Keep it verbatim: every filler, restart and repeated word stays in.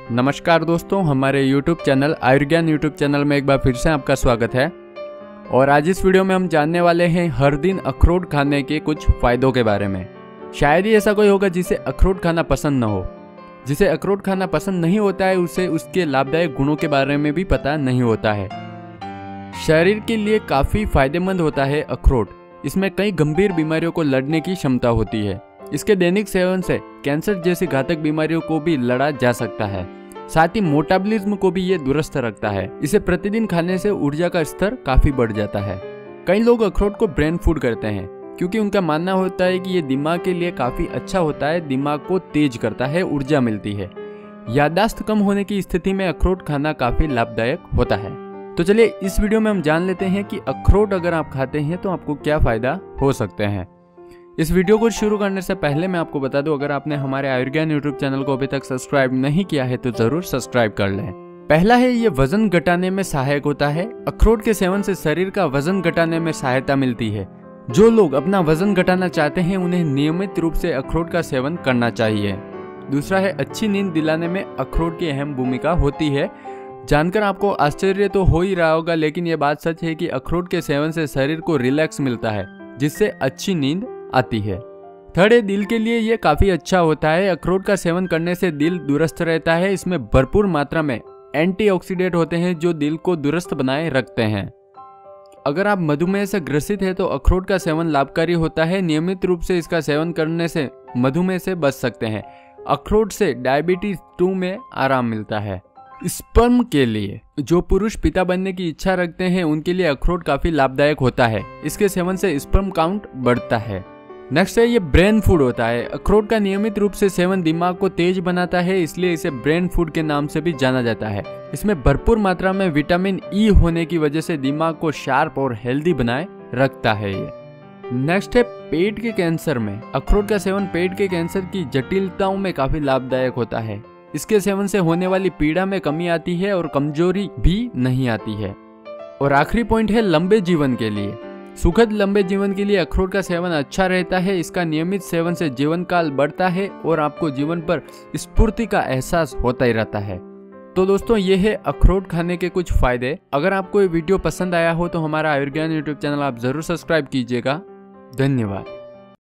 नमस्कार दोस्तों, हमारे YouTube channel Ayurgyan YouTube channel में एक बार फिर से आपका स्वागत है। और आज इस वीडियो में हम जानने वाले हैं हर दिन अखरोट खाने के कुछ फायदों के बारे में। शायद ही ऐसा कोई होगा जिसे अखरोट खाना पसंद न हो। जिसे अखरोट खाना पसंद नहीं होता है उसे उसके लाभदायक गुणों के बारे में भी पता नहीं होता है। शरीर के लिए काफ़ी फायदेमंद होता है अखरोट। इसमें कई गंभीर बीमारियों को लड़ने की क्षमता होती है। इसके दैनिक सेवन से कैंसर जैसी घातक बीमारियों को भी लड़ा जा सकता है। साथ ही मेटाबॉलिज्म को भी ये दुरुस्त रखता है। इसे प्रतिदिन खाने से ऊर्जा का स्तर काफी बढ़ जाता है। कई लोग अखरोट को ब्रेन फूड करते हैं क्योंकि उनका मानना होता है कि ये दिमाग के लिए काफी अच्छा होता है, दिमाग को तेज करता है, ऊर्जा मिलती है। याददाश्त कम होने की स्थिति में अखरोट खाना काफी लाभदायक होता है। तो चलिए इस वीडियो में हम जान लेते हैं कि अखरोट अगर आप खाते हैं तो आपको क्या फायदा हो सकते हैं। इस वीडियो को शुरू करने से पहले मैं आपको बता दूं, अगर आपने हमारे आयुर्ज्ञान यूट्यूब चैनल को अभी तक सब्सक्राइब नहीं किया है तो जरूर सब्सक्राइब कर लें। पहला है, ये वजन घटाने में सहायक होता है। अखरोट के सेवन से शरीर का वजन घटाने में सहायता मिलती है। जो लोग अपना वजन घटाना चाहते हैं उन्हें नियमित रूप से अखरोट का सेवन करना चाहिए। दूसरा है, अच्छी नींद दिलाने में अखरोट की अहम भूमिका होती है। जानकर आपको आश्चर्य तो हो ही रहा होगा, लेकिन यह बात सच है कि अखरोट के सेवन से शरीर को रिलैक्स मिलता है, जिससे अच्छी नींद आती है। थर्ड है, दिल के लिए यह काफी अच्छा होता है। अखरोट का सेवन करने से दिल दुरुस्त रहता है। इसमें भरपूर मात्रा में एंटीऑक्सीडेंट होते हैं जो दिल को दुरुस्त बनाए रखते हैं। अगर आप मधुमेह से ग्रसित हैं तो अखरोट का सेवन लाभकारी होता है। नियमित रूप से इसका सेवन करने से मधुमेह से बच सकते हैं। अखरोट से डायबिटीज टू में आराम मिलता है। स्पर्म के लिए, जो पुरुष पिता बनने की इच्छा रखते हैं उनके लिए अखरोट काफी लाभदायक होता है। इसके सेवन से स्पर्म काउंट बढ़ता है। नेक्स्ट है, ये ब्रेन फूड होता है। अखरोट का नियमित रूप से सेवन दिमाग को तेज बनाता है, इसलिए इसे ब्रेन फूड के नाम से भी जाना जाता है। इसमें भरपूर मात्रा में विटामिन ई होने की वजह से दिमाग को शार्प और हेल्दी बनाए रखता है ये। नेक्स्ट है, पेट के कैंसर में अखरोट का सेवन पेट के कैंसर की जटिलताओं में काफी लाभदायक होता है। इसके सेवन से होने वाली पीड़ा में कमी आती है और कमजोरी भी नहीं आती है। और आखिरी पॉइंट है, लंबे जीवन के लिए। सुखद लंबे जीवन के लिए अखरोट का सेवन अच्छा रहता है। इसका नियमित सेवन से जीवन काल बढ़ता है और आपको जीवन पर स्फूर्ति का एहसास होता ही रहता है। तो दोस्तों, ये है अखरोट खाने के कुछ फायदे। अगर आपको ये वीडियो पसंद आया हो तो हमारा आयुर्ज्ञान यूट्यूब चैनल आप जरूर सब्सक्राइब कीजिएगा। धन्यवाद।